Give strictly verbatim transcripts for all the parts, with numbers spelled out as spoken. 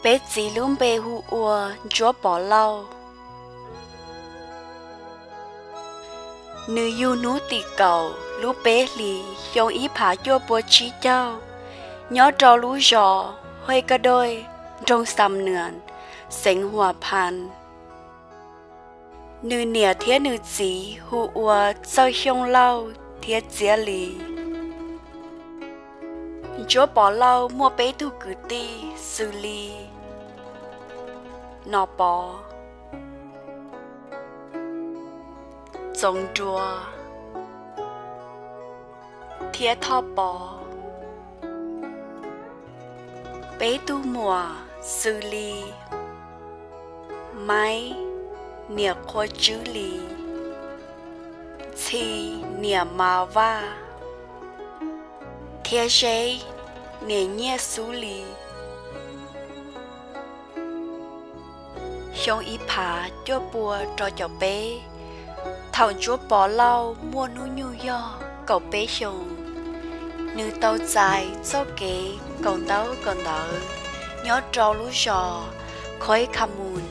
bé chỉ lúm bé hu ua chúa bỏ lâu nữ yêu nú tì cầu lú bé lì dòng ý phá cho bố trí châu nhớ trò lú giò hơi cả đôi trong xăm nườn sánh hòa pan nữ nè thiết nữ chỉ hu ua sau xong lâu thiết chia lì chúa bỏ lâu mua bé tu cử ti xử lý nọ bỏ giống chùa thiết thọ bỏ bé tu mùa xử lý máy nịa khoa chữ lý thì nịa mà va thiết giấy nịa nhẹ xử lý xong ý phá cho bùa cho cháu bé thảo chúa bỏ lâu mua nụ nhu do cậu bé xong nữ tàu dài cho kế còn tàu còn tàu nhớ trâu lú giò khói khăm mùn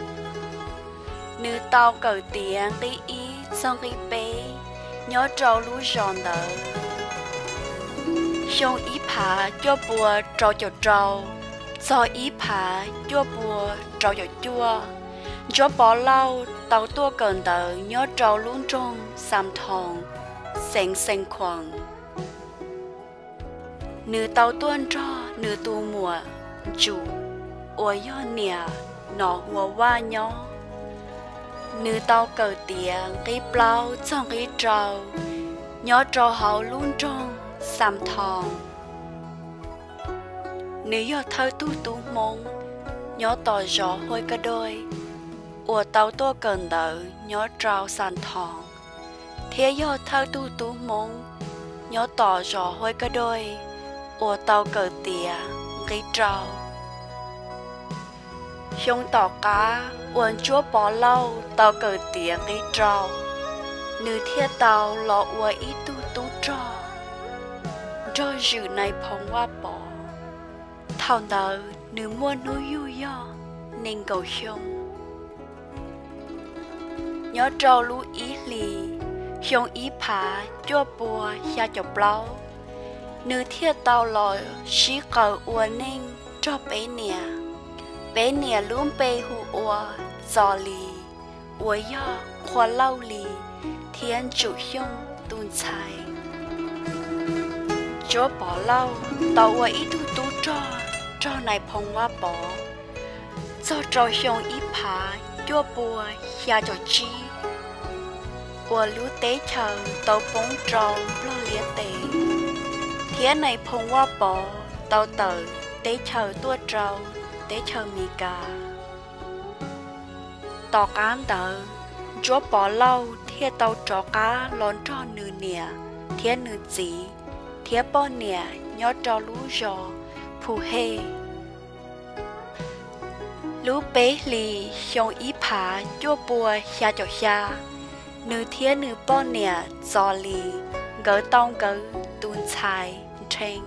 nữ tàu cởi tiếng đi ý xong đi bé nhớ trâu lú giòn tàu xong ý phá cho bùa trâu cho trâu cho ý phá cho bùa trâu cho chua cho bỏ lâu tàu tua cần tờ nhớ trâu luôn trong xăm thòng xanh xanh khoằng nữ tàu tuôn cho nữ tu mùa chủ ủa do nè nọ hùa hoa nhó nữ tàu cờ tiếng cái plau trong cái trâu nhớ trâu hậu luôn trong xăm thòng nữ do thơ tu tu mông nhớ tỏ gió hôi cả đôi ủa tàu tua cần tờ nhớ trâu sàn thòng thế do thơ tu tu mông nhớ tỏ gió hôi cả đôi ủa tàu cờ tía cái trâu xong tỏ cá uốn chúa bỏ lâu tàu cờ tía cái trâu nữ thiết tàu lọ ủa ý tu tu trò trò dự này phong hoa bỏ thảo tàu nữ mua núi yu do nên cầu xong nhớ trâu lú ý lì xong ý phá cho bùa xa chọc lâu nữ thiết tàu lòi xí cầu ua nên cho bé nè bé nè luôn bé hù ua giò lì ua do khoa lâu lì thiên chủ xong tuôn chạy chúa bỏ lâu tàu ua ít tu tu cho cho này phong hoa bỏ cho cho xong ý phá cho bùa xa cho chi ua lú tế chờ tàu bóng trâu lo lía tế thế này phong hoa bỏ tàu tờ tế chờ tua trâu tế chờ mì cà tỏ cán tờ chúa bỏ lâu thế tàu trò cá lón cho nữ nè thế nữ chỉ thế bỏ nè nhớ cho lú giò phù hê lú bé lì xong ý phá cho bùa xa cho xa nữ thế nữ bỏ nè giò lì gỡ tông gỡ tuôn chạy trên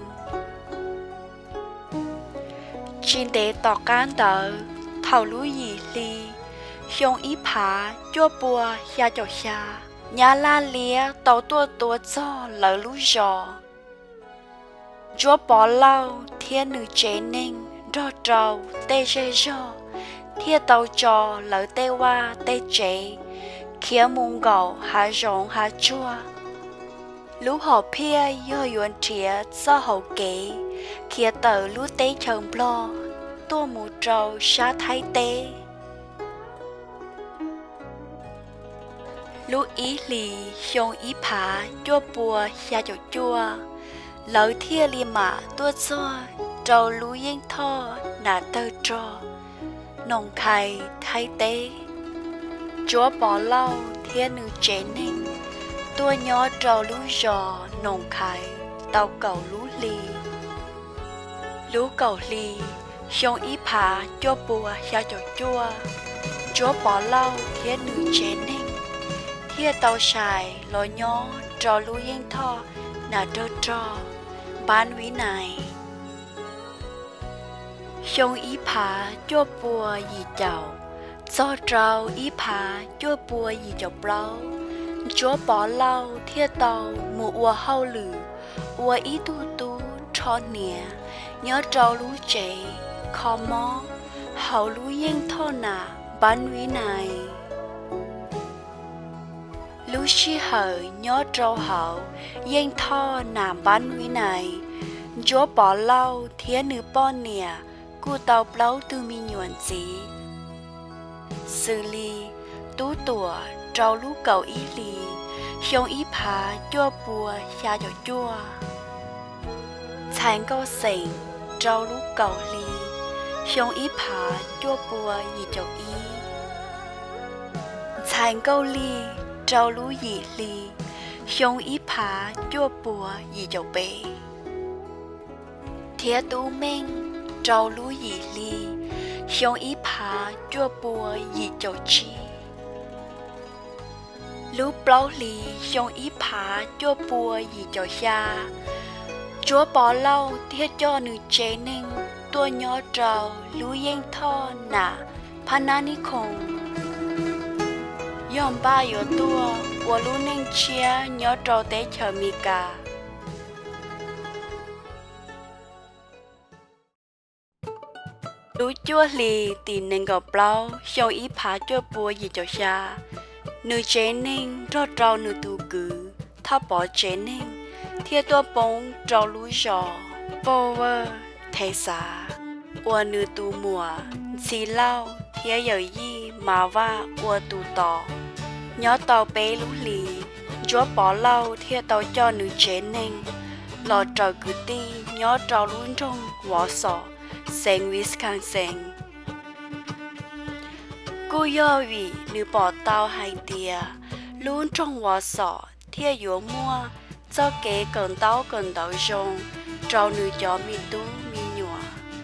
trên tế tỏ cán tờ thảo lú gì lì xong ý phá cho bùa xa cho xa nhà la lía tàu tua tua cho lỡ lú giò chúa bỏ lâu thiên nữ chế ninh rò trầu tê dê rò thiên tàu trò lỡ tê hoa tê chế kia mông gầu hạ rộng hạ chua lú họ pia do yuan trịa do hậu kế kia tờ lú tế chồng lo tua mù trầu xa thái tế lú ý lì xong ý phá cho bùa xa cho chua lỡ thia li mà tua cho trầu lú yên thơ nà tơ trò nồng khai thái tế chúa bỏ lâu thiên nữ chế ninh tua nhỏ trầu lú giò nồng khai tàu cầu lú lì lú cầu lì xong ý phá cho bùa xa cho chua chúa bỏ lâu thiên nữ chế ninh thiên tàu xài lò nhỏ trầu lú yên thơ nà tơ trò bán quý này Xong ý phá cho bùa gì chậu do trâu ý phá cho bùa gì chậu bao chúa bỏ lâu thiết tàu mùa ua hao lử ua ý tu tu cho nè nhớ trâu lú chế khó mó hậu lú yên thô nà bán quý này lú chi hở nhớ trâu hậu yên thô nà bán quý này chúa bỏ lâu thiết nữ bò nè cu tàu plau từ mi nhuận gì xử lý tú tủa trâu lú cầu ý lì xong ý phá chua bùa xa cho chua thành câu sỉnh trâu lú cầu lì xong ý phá chua bùa gì cho ý thành câu lì trâu lú gì lì xong ý phá chua bùa gì cho bê thiết tú minh trâu lú gì li xong ý phá chua bùa gì cho chi lú plau li xong ý phá chua bùa gì cho xa chúa bỏ lâu thiết cho nữ chế ninh tua nhỏ trâu lú yên thô nà panani khổng yom ba yếu tua của lú ninh chia nhỏ trâu tế chờ mì cả lú chua lì tìm nên gặp bao xong ý phá chua bùa gì cho xa nữ chế ninh cho trâu nữ tù cử tháp bỏ chế ninh thiết tua bóng trâu lú giò bô vơ thế xa ua nữ tù mùa xì lao thiết dở yi mà va ua tù tỏ nhớ tàu bế lú lì chúa bỏ lâu thiết tàu cho nữ chế ninh lò trâu cử ti nhớ trâu lú trong quả sọ Saint Wisconsin. Cô yêu vì nữ bỏ tàu hai tia luôn trong hóa sọ thiết yếu mua cho kế cần tàu cần tàu rong trâu nữ cho mi tú mi nhua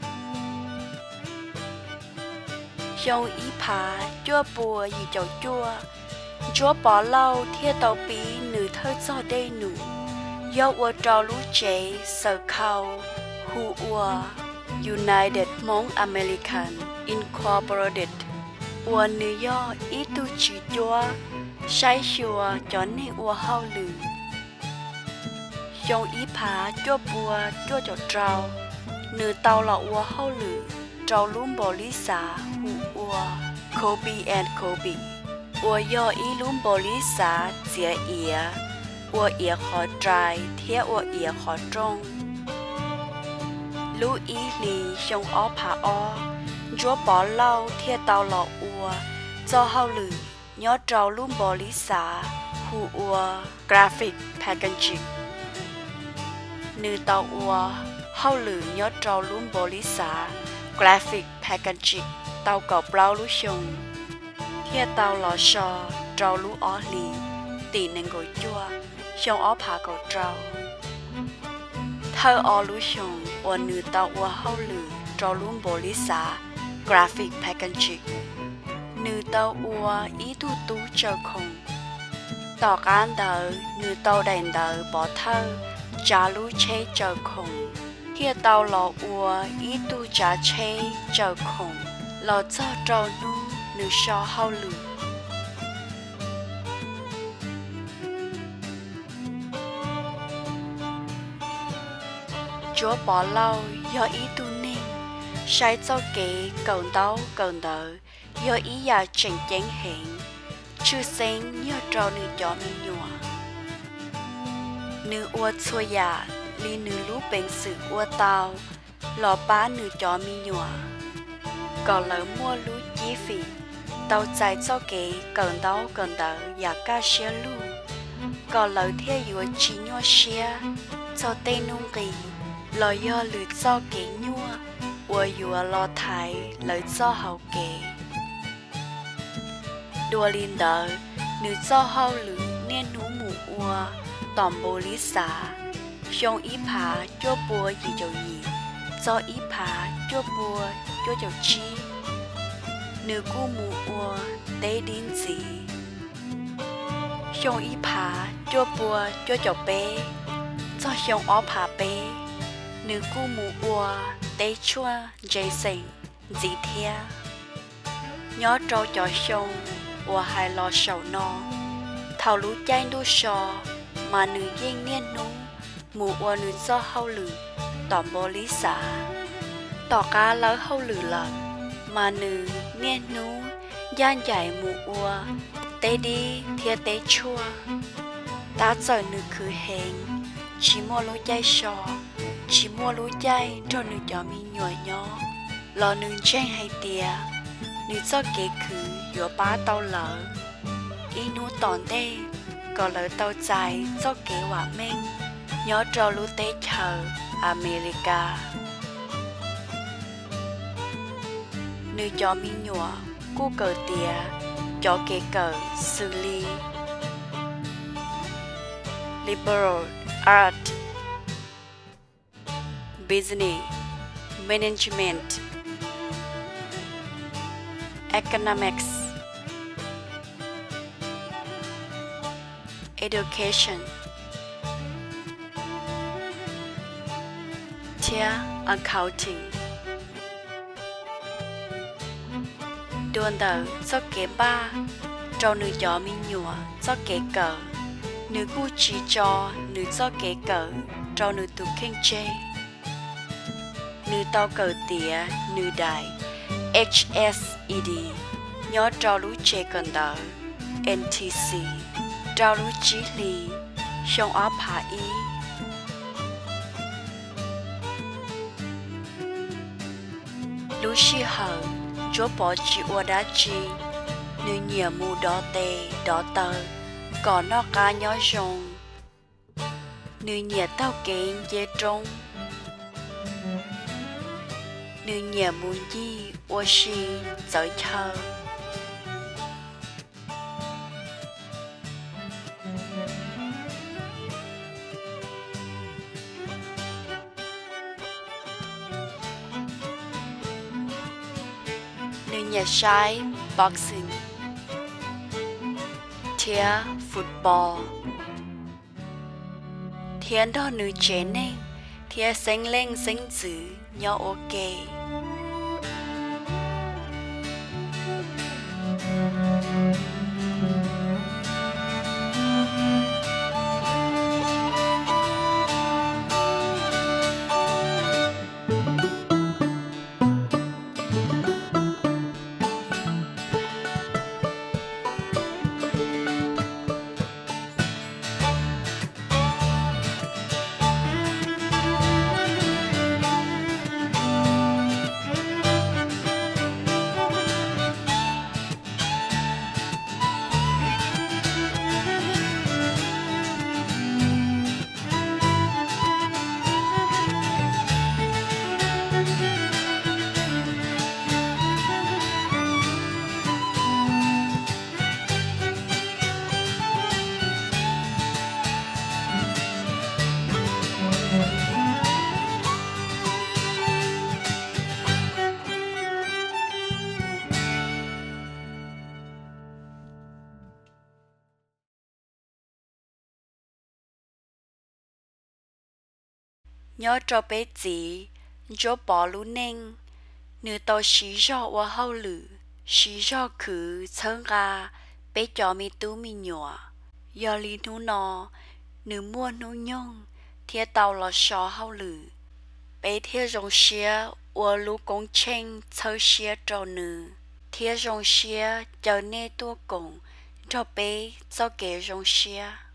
xong ý phá chua bùa gì chậu chua chúa bỏ lâu thiết tàu bí nữ thơ cho đây nụ do ua trâu lú chế sở khâu hù ua United Mong American Incorporated ua New York ít tu chỉ chúa sai chùa cho nên ua hao lử xong ý phá cho bùa cho cho trâu nữ tàu là ua hao lử trâu lúm bò lý xá hù ua Kobe and Kobe ua do ý lúm bò lý xá dĩa ỉa ua ỉa khó trai thiết ua ỉa khó trong lú ý lì xong ó phá ó chúa bỏ lâu thiết tàu lọ ua cho hao lử nhớ trâu lúm bò lý xá hù ua graphic packaging nữ tàu ua hao lử nhớ trâu lúm bò lý xá graphic packaging tàu cầu plau lú xong thiết tàu lọ sò trâu lú ó lì tỉ nên gối chua xong ó phá cầu trâu thơ ó lú xong ua nữ tàu ua hao lử trâu lúm bò lý xá graphic packaging nữ tàu ua ý tu tú chờ không tỏ cán đỡ nữ tàu đèn đỡ bỏ thơ trả lú chế chờ không thiết tàu lọ ua ý tu trả chế chờ không lọ cho trâu nu nữ so hao lử chúa bỏ lâu do ý tu nên sai cho kế cầu tàu cầu đỡ do ý giả trình chén hẹn chưa xén nhớ trâu nữ cho mi nhua nữ ua chua giả li nữ lú bên sự ua tàu lò bá nữ cho mi nhua còn lỡ mua lú chi phí tàu chạy cho kế cầu tàu cầu đỡ giả ca xe lú còn lỡ theo dùa chỉ nhua xe cho tên nung kỳ lò do lử cho kế nhua ua dùa lò thái lỡ cho hậu kế đùa linh đỡ nữ cho hậu lử nên nú mù ua tòm bồ lý xá xong ý phá cho bùa gì cho gì cho ý phá cho bùa cho cho chi nữ cu mù ua tế đến gì xong ý phá cho bùa cho cho bé cho xong ó phá bé nữ cu mù ua tế chua Jason dĩ thia nhớ trâu cho sông và hai lo sầu no thảo lũ chay đu sò mà nữ yên niên nú mù và nữ do hậu lử tỏ bồ lý xã tỏ cá lỡ hậu lử lợ mà nữ niên nú gian giải mù ua tế đi thia tế chua ta giờ nữ cứ hẹn chỉ mua lúa chay sò chỉ mua lúa chay cho nữ cho mi nhỏ nhỏ lò nữ chay hay tìa nữ cho kế cứ dùa bá tao lỡ ý nú tòn đê có lỡ tao dài cho kế quả mênh nhớ cho lúa tế thờ America nữ cho mi nhỏ cu cờ tìa cho kế cờ xử lý liberal art business management economics education tier accounting đồn đầu cho kế ba trâu nữ cho mi nhựa cho kế cờ nữ gu chỉ cho nữ cho kế cờ trâu nữ tụ kinh chê nữ tao cờ tía nữ đại H S E D nhớ trâu lũ chê cần đỡ N T C trâu lũ chí lý xong áp hạ ý lũ xì hờ chúa bỏ chị ua đá chi nữ nhìa mù đỏ tê đỏ tờ còn nó cá nhỏ rồng nữ nhìa tao kén dê trông nữ nhìa mù gì ua xì giới thơ nữ nhìa sai boxing thia football thiên đó nữ chế nên thia sinh lên sinh tử nhau ok nhớ cho bé chỉ cho bỏ lú nên nữ tao xí cho và hậu lử xí cho cứ chân ga bé cho mi tú mi nhỏ giờ li nú nọ nữ mua nú nhung thiệt tao là xó hậu lử bé thiệt rong xía và lú công chen chơi xía cho nữ thiệt rong xía cho nê tua cùng cho bé cho kế rong xía